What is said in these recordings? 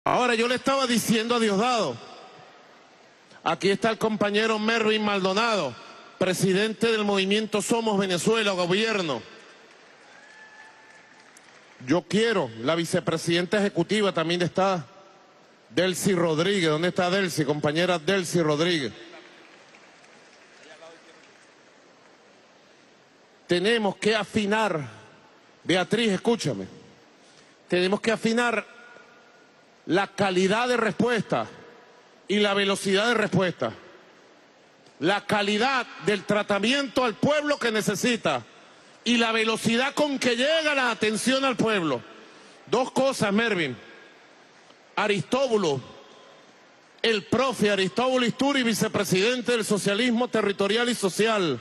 Ahora, yo le estaba diciendo a Diosdado, aquí está el compañero Mervin Maldonado, presidente del movimiento Somos Venezuela, gobierno. Yo quiero, la vicepresidenta ejecutiva también está, Delcy Rodríguez. ¿Dónde está Delcy, compañera Delcy Rodríguez? Tenemos que afinar, Beatriz, escúchame, tenemos que afinar la calidad de respuesta y la velocidad de respuesta. La calidad del tratamiento al pueblo que necesita y la velocidad con que llega la atención al pueblo. Dos cosas, Mervin. Aristóbulo, el profe Aristóbulo Isturi, vicepresidente del socialismo territorial y social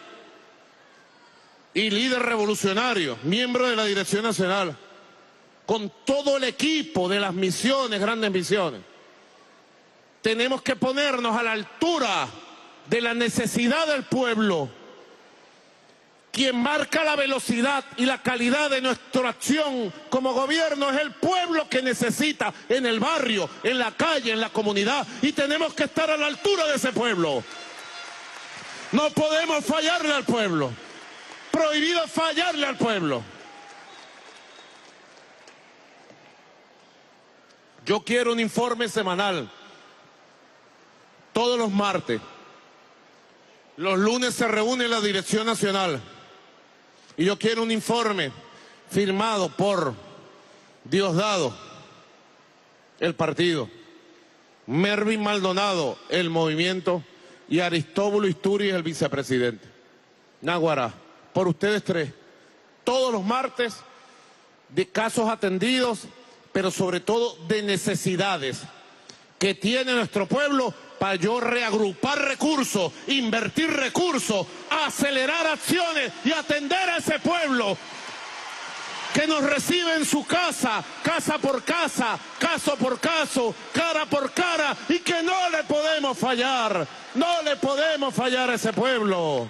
y líder revolucionario, miembro de la Dirección Nacional, con todo el equipo de las misiones, grandes misiones. Tenemos que ponernos a la altura de la necesidad del pueblo. Quien marca la velocidad y la calidad de nuestra acción como gobierno es el pueblo que necesita en el barrio, en la calle, en la comunidad. Y tenemos que estar a la altura de ese pueblo. No podemos fallarle al pueblo. Prohibido fallarle al pueblo. Yo quiero un informe semanal, todos los martes. Los lunes se reúne la Dirección Nacional. Y yo quiero un informe firmado por Diosdado, el partido, Mervin Maldonado, el movimiento, y Aristóbulo Isturi, el vicepresidente. Náguara, por ustedes tres, todos los martes, de casos atendidos, pero sobre todo de necesidades que tiene nuestro pueblo, para yo reagrupar recursos, invertir recursos, acelerar acciones y atender a ese pueblo que nos recibe en su casa, casa por casa, caso por caso, cara por cara, y que no le podemos fallar, no le podemos fallar a ese pueblo.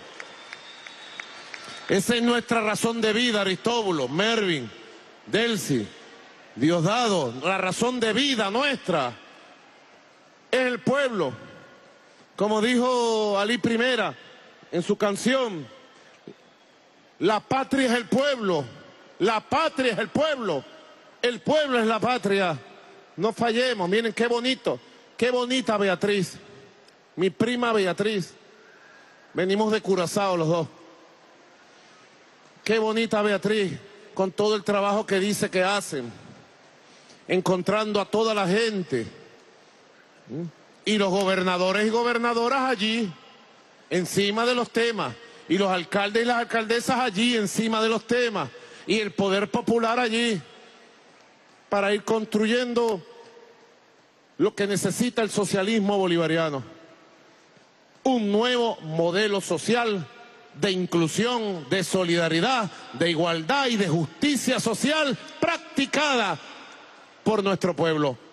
Esa es nuestra razón de vida, Aristóbulo, Mervin, Delcy, Diosdado. La razón de vida nuestra es el pueblo. Como dijo Ali Primera en su canción, la patria es el pueblo, la patria es el pueblo es la patria. No fallemos. Miren qué bonito, qué bonita Beatriz, mi prima Beatriz. Venimos de Curazao los dos. Qué bonita Beatriz, con todo el trabajo que dice que hacen, encontrando a toda la gente. Y los gobernadores y gobernadoras allí, encima de los temas. Y los alcaldes y las alcaldesas allí, encima de los temas. Y el poder popular allí, para ir construyendo lo que necesita el socialismo bolivariano. Un nuevo modelo social de inclusión, de solidaridad, de igualdad y de justicia social practicada por nuestro pueblo.